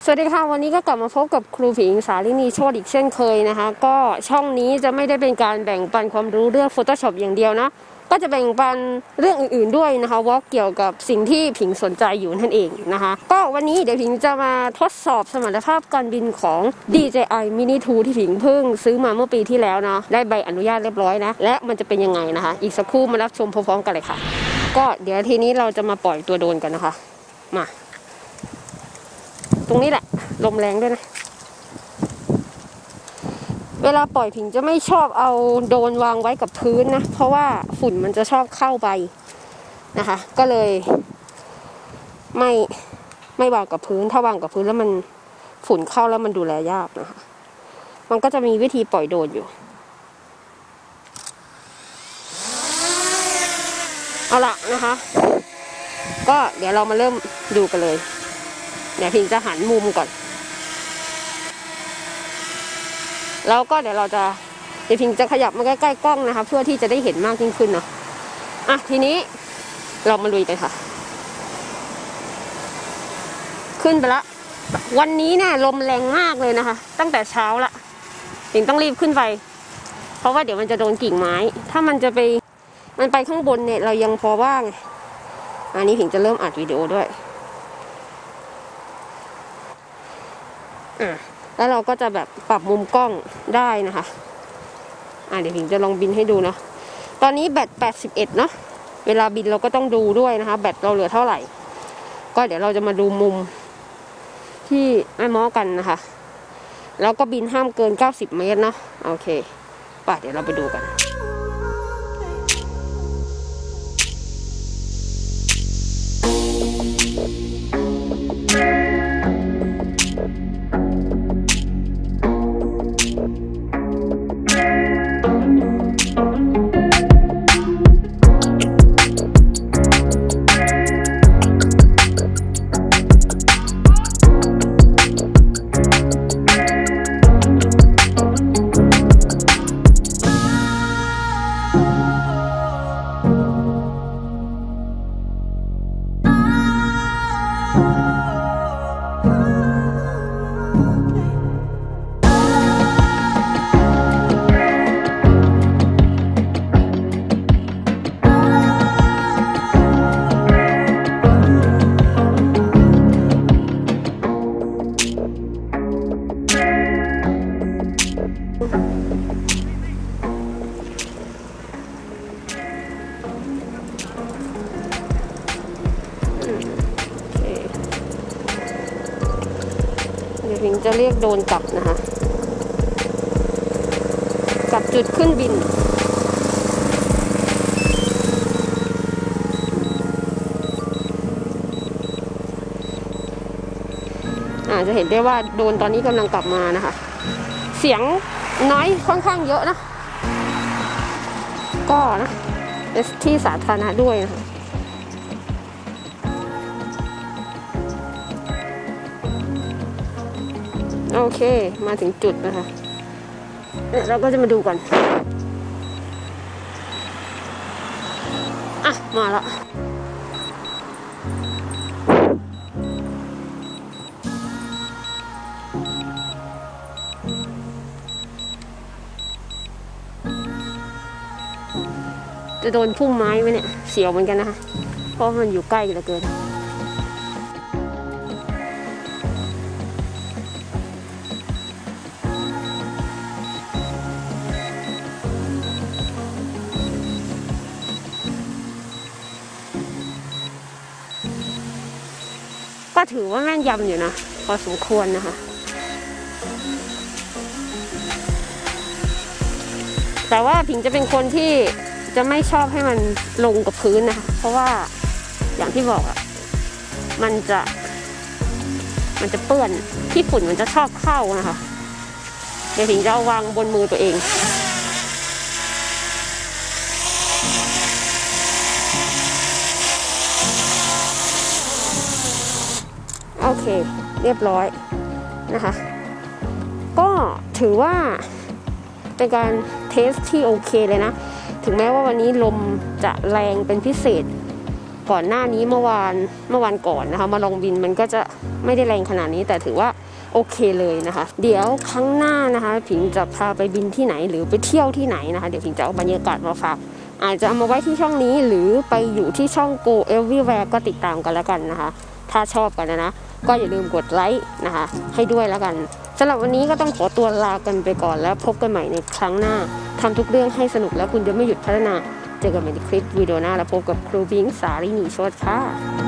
สวัสดีค่ะวันนี้ก็กลับมาพบกับครูผิงสาลินีโชติอีกเช่นเคยนะคะก็ช่องนี้จะไม่ได้เป็นการแบ่งปันความรู้เรื่อง Photoshop อย่างเดียวนะก็จะแบ่งปันเรื่องอื่นๆด้วยนะคะว่าเกี่ยวกับสิ่งที่ผิงสนใจอยู่นั่นเองนะคะก็วันนี้เดี๋ยวผิงจะมาทดสอบสมรรถภาพการบินของ DJI Mini 2 ที่ผิงเพิ่งซื้อมาเมื่อปีที่แล้วนะได้ใบอนุญาตเรียบร้อยนะและมันจะเป็นยังไงนะคะอีกสักครู่มารับชมพร้อมๆกันเลยค่ะก็เดี๋ยวทีนี้เราจะมาปล่อยตัวโดรนกันนะคะมาตรงนี้แหละลมแรงด้วยนะเวลาปล่อยผิงจะไม่ชอบเอาโดรนวางไว้กับพื้นนะเพราะว่าฝุ่นมันจะชอบเข้าไปนะคะก็เลยไม่วางกับพื้นถ้าวางกับพื้นแล้วมันฝุ่นเข้าแล้วมันดูแลยากนะคะมันก็จะมีวิธีปล่อยโดรนอยู่เอาละนะคะก็เดี๋ยวเรามาเริ่มดูกันเลยเดี๋ยวผิงจะหันมุมก่อนแล้วก็เดี๋ยวพิงจะขยับมาใกล้ๆกล้องนะคะเพื่อที่จะได้เห็นมากยิ่งขึ้นเนาะทีนี้เรามาลุยกันค่ะขึ้นไปละวันนี้เนี่ยลมแรงมากเลยนะคะตั้งแต่เช้าละพิงต้องรีบขึ้นไปเพราะว่าเดี๋ยวมันจะโดนกิ่งไม้ถ้ามันไปข้างบนเนี่ยเรายังพอว่างอันนี้พิงจะเริ่มอัดวิดีโอด้วยแล้วเราก็จะแบบปรับมุมกล้องได้นะคะเดี๋ยวผิงจะลองบินให้ดูเนาะตอนนี้แบต81เนาะเวลาบินเราก็ต้องดูด้วยนะคะแบตเราเหลือเท่าไหร่ก็เดี๋ยวเราจะมาดูมุมที่ไม่ม้อกันนะคะแล้วก็บินห้ามเกิน90 เมตรเนาะโอเคป่ะเดี๋ยวเราไปดูกันพิงจะเรียกโดรนกลับนะคะกลับจุดขึ้นบินจะเห็นได้ว่าโดรนตอนนี้กำลังกลับมานะคะเสียงน้อยค่อนข้างเยอะนะก็นะที่สาธารณะด้วยนะคะโอเคมาถึงจุดนะคะเราก็จะมาดูกันมาแล้วจะโดนพุ่มไม้ไหมเนี่ยเสียวเหมือนกันนะคะเพราะมันอยู่ใกล้เหลือเกินก็ถือว่าแม่นยำอยู่นะพอสมควรนะคะแต่ว่าผิงจะเป็นคนที่จะไม่ชอบให้มันลงกับพื้นนะคะเพราะว่าอย่างที่บอกมันจะเปื้อนที่ฝุ่นมันจะชอบเข้านะคะเดี๋ยวผิงจะเอาวางบนมือตัวเองโอเคเรียบร้อยนะคะก็ถือว่าเป็นการเทสที่โอเคเลยนะถึงแม้ว่าวันนี้ลมจะแรงเป็นพิเศษก่อนหน้านี้เมื่อวานก่อนนะคะมาลองบินมันก็จะไม่ได้แรงขนาดนี้แต่ถือว่าโอเคเลยนะคะเดี๋ยวครั้งหน้านะคะผิงจะพาไปบินที่ไหนหรือไปเที่ยวที่ไหนนะคะเดี๋ยวผิงจะเอาบรรยากาศมาฝากอาจจะเอามาไว้ที่ช่องนี้หรือไปอยู่ที่ช่อง Go Everywhere ก็ติดตามกันแล้วกันนะคะถ้าชอบกันนะก็อย่าลืมกดไลค์นะคะให้ด้วยแล้วกันสำหรับวันนี้ก็ต้องขอตัวลากันไปก่อนแล้วพบกันใหม่ในครั้งหน้าทำทุกเรื่องให้สนุกแล้วคุณจะไม่หยุดพัฒนาเจอกันใหม่ในคลิปวิดีโอหน้าแล้วพบกับครูบิงสารินีโชติค่ะ